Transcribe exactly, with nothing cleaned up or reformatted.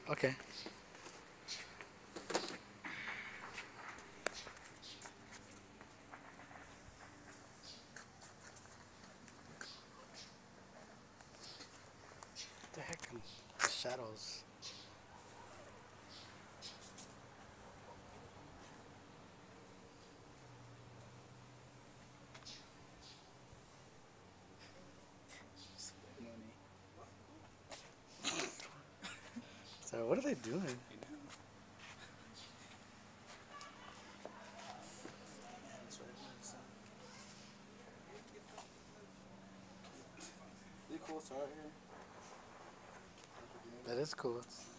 Okay. What the heck? I'm the shadows. So what are they doing? That is cool.